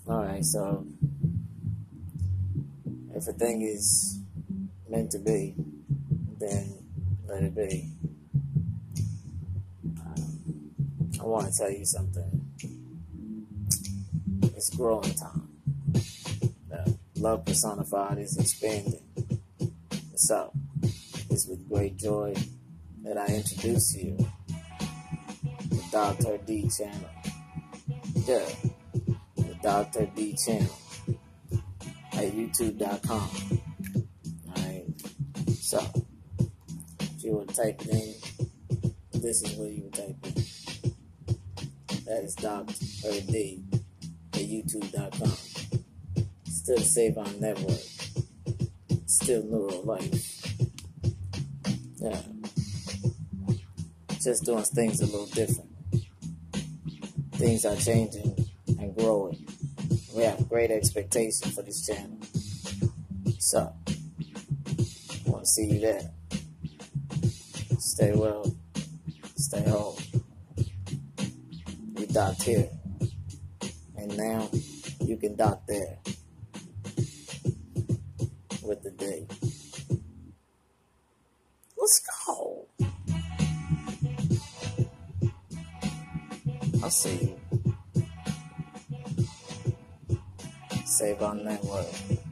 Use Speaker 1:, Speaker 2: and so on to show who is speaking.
Speaker 1: Alright, so if a thing is meant to be, then let it be. I want to tell you something. It's growing time. Love personified is expanding. So, it's with great joy that I introduce you the Dr. D channel. Yeah, the Dr. D channel at youtube.com. Alright, so if you would type it in, this is where you would type it. That is Dr. D at youtube.com. Still Save On Network. Still Neural Life. Yeah. Just doing things a little different. Things are changing and growing. We have great expectation for this channel. So, I want to see you there. Stay well. Stay home. You docked here. And now, you can dock there. With the day. Let's go. I'll see you. Save On Network.